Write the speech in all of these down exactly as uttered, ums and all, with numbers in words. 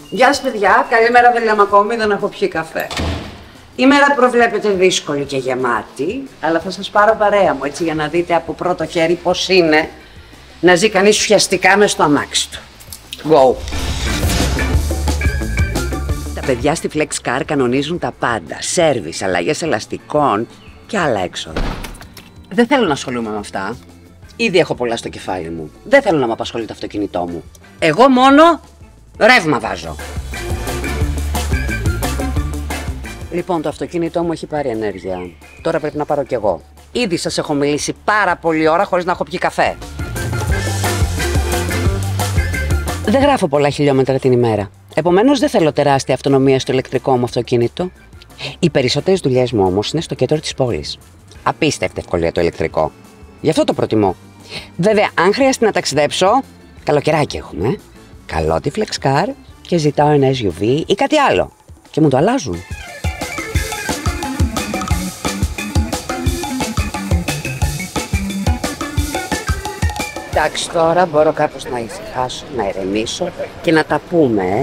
Γεια σας παιδιά, καλημέρα δεν λέμε ακόμη, δεν έχω πιει καφέ. Η μέρα προβλέπεται δύσκολη και γεμάτη, αλλά θα σας πάρω παρέα μου έτσι για να δείτε από πρώτο χέρι πώς είναι να ζει κανείς ουσιαστικά μες στο αμάξι του. Go! Τα παιδιά στη FlexCar κανονίζουν τα πάντα, σέρβις, αλλαγές ελαστικών και άλλα έξοδα. Δεν θέλω να ασχολούμαι με αυτά. Ήδη έχω πολλά στο κεφάλι μου. Δεν θέλω να με απασχολεί το αυτοκίνητό μου. Εγώ μόνο ρεύμα βάζω. Λοιπόν, το αυτοκίνητό μου έχει πάρει ενέργεια. Τώρα πρέπει να πάρω κι εγώ. Ήδη σας έχω μιλήσει πάρα πολλή ώρα χωρίς να έχω πιει καφέ. Δεν γράφω πολλά χιλιόμετρα την ημέρα. Επομένως δεν θέλω τεράστια αυτονομία στο ηλεκτρικό μου αυτοκίνητο. Οι περισσότερες δουλειές μου όμως είναι στο κέντρο της πόλης. Απίστευτη ευκολία το ηλεκτρικό. Γι' αυτό το προτιμώ. Βέβαια, αν χρειαστεί να ταξιδέψω, καλοκαιράκι έχουμε. Καλώ τη FlexCar και ζητάω ένα ες γιου βι ή κάτι άλλο. Και μου το αλλάζουν. Εντάξει, τώρα μπορώ κάπως να ησυχάσω, να ηρεμήσω και να τα πούμε, ε.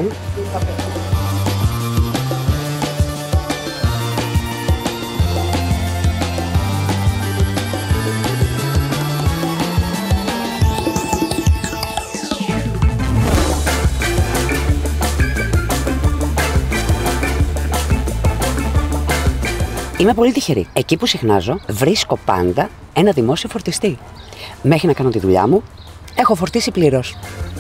Είμαι πολύ τυχερή. Εκεί που συχνάζω, βρίσκω πάντα ένα δημόσιο φορτιστή. Μέχρι να κάνω τη δουλειά μου, έχω φορτίσει πλήρως.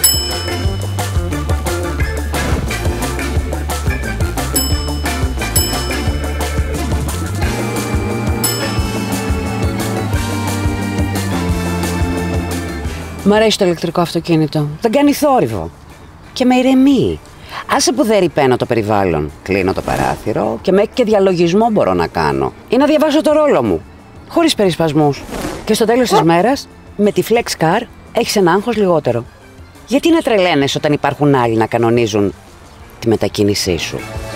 Μ' αρέσει το ηλεκτρικό αυτοκίνητο. Δεν κάνει θόρυβο. Και με ηρεμεί. Άσε που δεν ρηπαίνω το περιβάλλον. Κλείνω το παράθυρο και μέχρι και διαλογισμό μπορώ να κάνω. Ή να διαβάσω το ρόλο μου. Χωρίς περισπασμούς. Και στο τέλος της μέρας, με τη FlexCar έχεις ένα άγχος λιγότερο. Γιατί να τρελαίνεσαι όταν υπάρχουν άλλοι να κανονίζουν τη μετακίνησή σου.